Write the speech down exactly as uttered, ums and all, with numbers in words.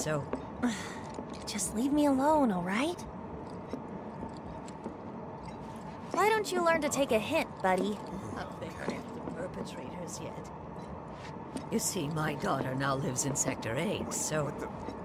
so... Just leave me alone, alright? Why don't you learn to take a hint, buddy? I don't think I have the perpetrators yet. You see, my daughter now lives in Sector eight, so...